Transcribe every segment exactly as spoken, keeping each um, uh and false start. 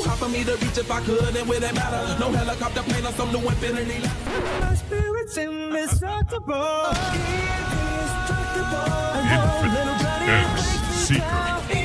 hard for me to reach if I could, and with that matter. No helicopter plane or some new infinity. My spirit's indestructible. Indestructible. Infinite X Seeker.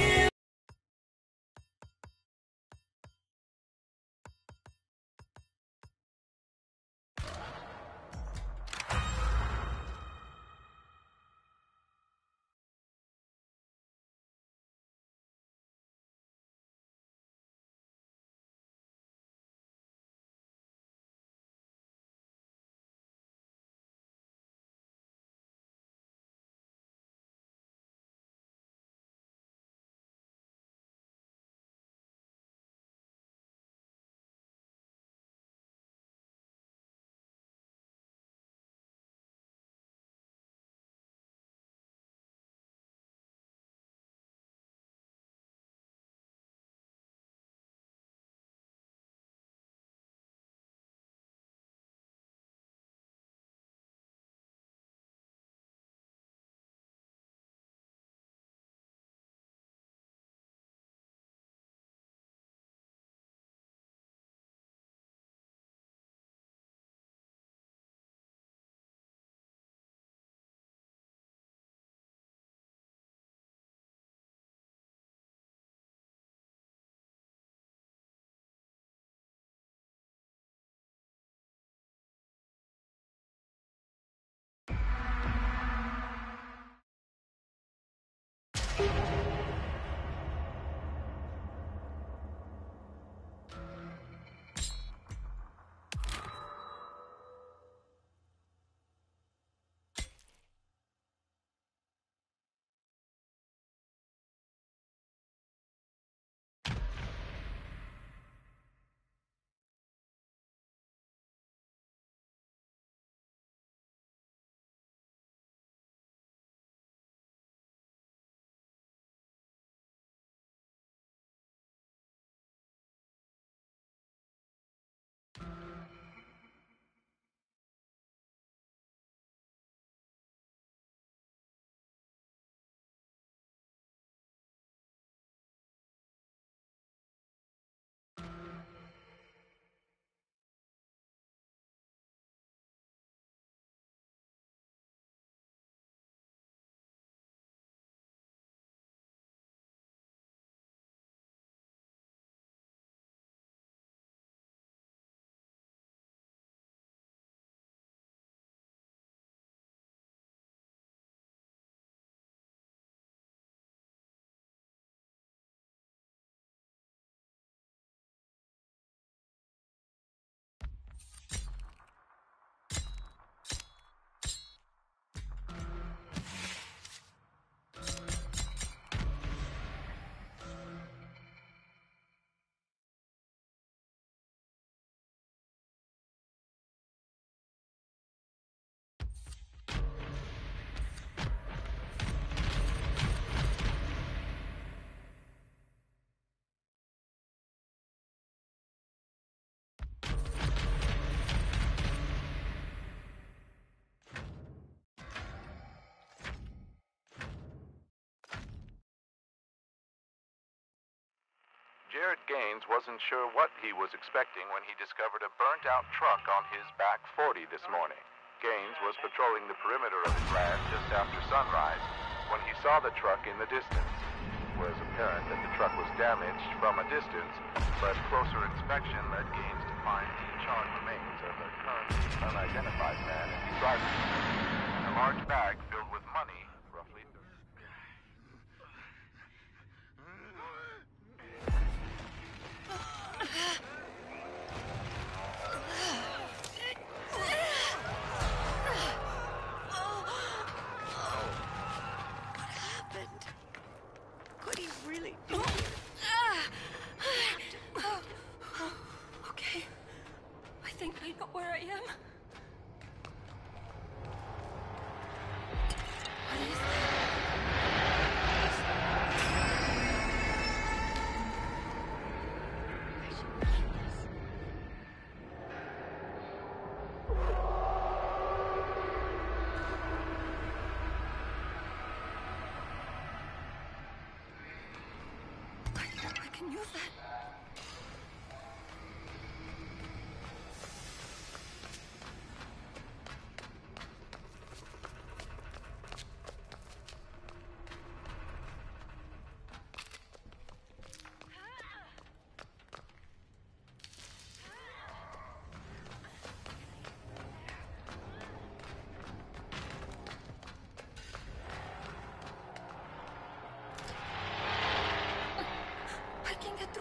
Jared Gaines wasn't sure what he was expecting when he discovered a burnt-out truck on his back forty this morning. Gaines was patrolling the perimeter of his land just after sunrise when he saw the truck in the distance. It was apparent that the truck was damaged from a distance, but closer inspection led Gaines to find the charred remains of a currently unidentified man in the driver's seat. A large bag filled with money, roughly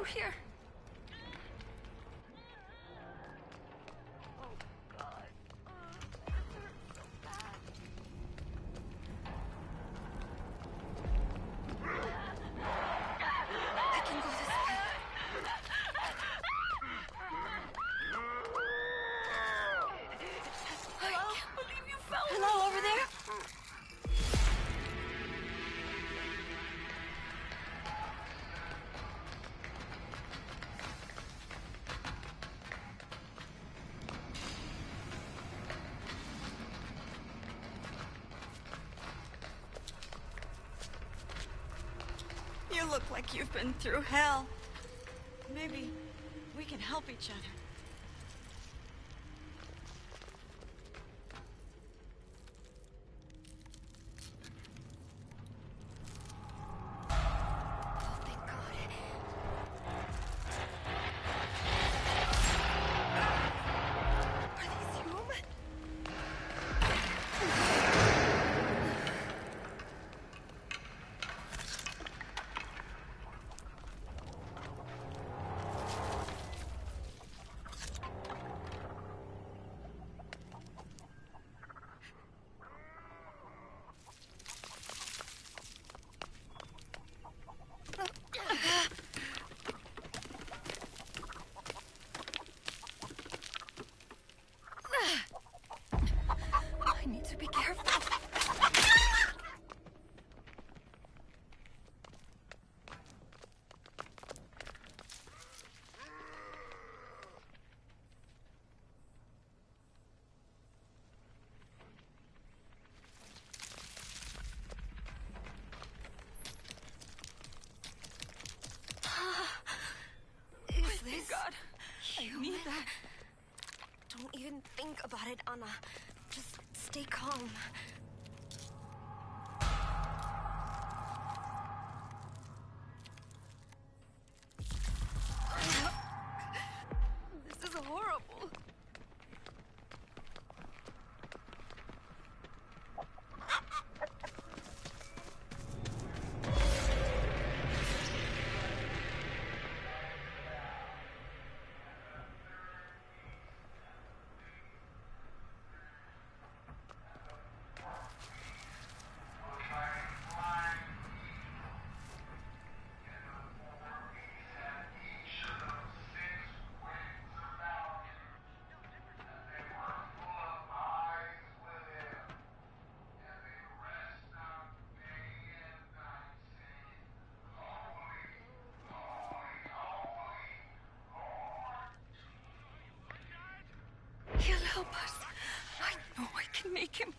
through here. You look like you've been through hell. Maybe we can help each other. I need to be careful. Is this God? I need that. Don't even think about it, Anna. Just stay calm. This is horrible. He'll help us. I know I can make him.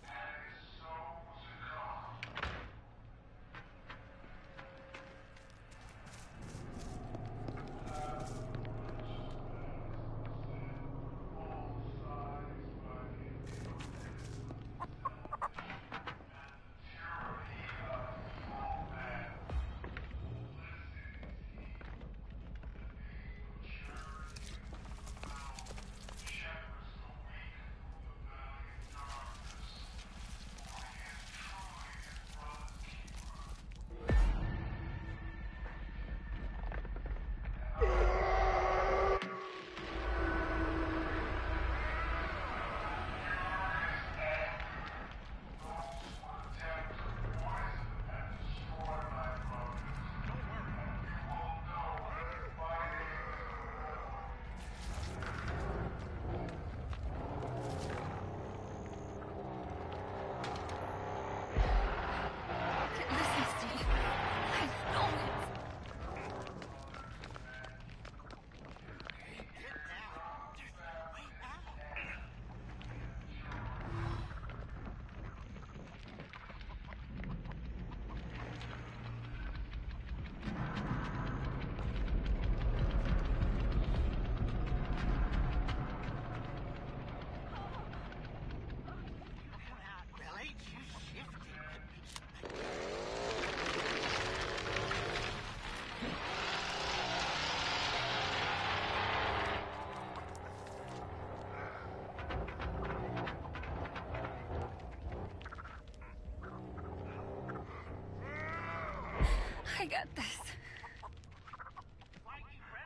I got this. Why are you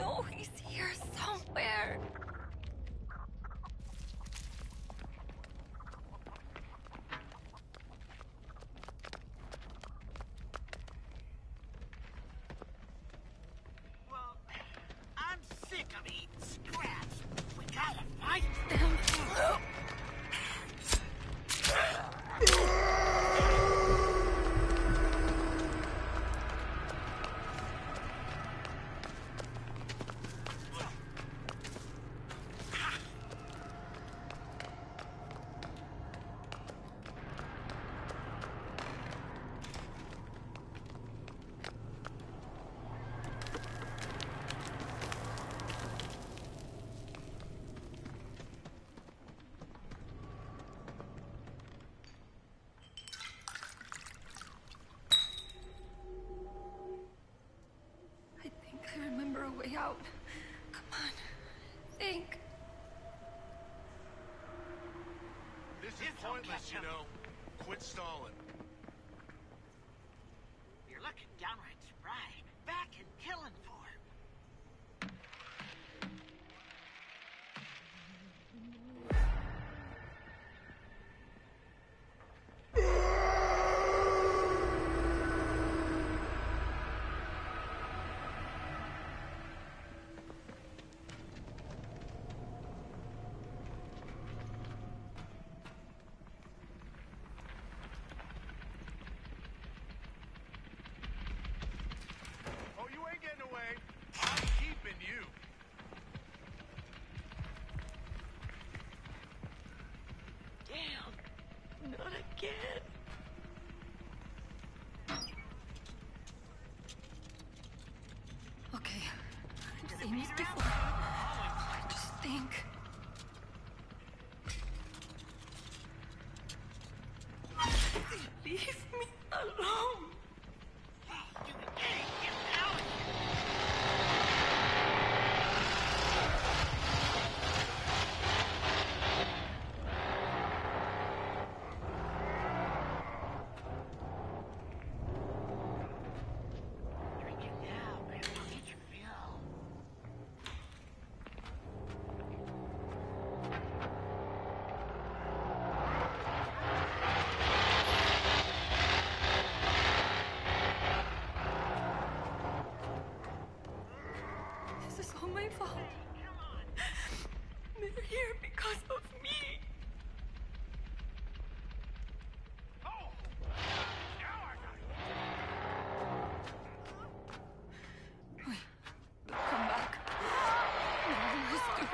know he's here somewhere. Well, I'm sick of eating scraps. We gotta fight Them. I remember a way out. Come on. Think. This is pointless, you know. Quit stalling. You're looking downright spry. Back in killing form. I'm keeping you. Damn. Not again. Okay. I've seen this before. I just think. Leave me alone. You can't get out of here. Drink it now, man. I'll get your fill. This is all my fault. They're here because of me. Wait, they'll come back. No one has to.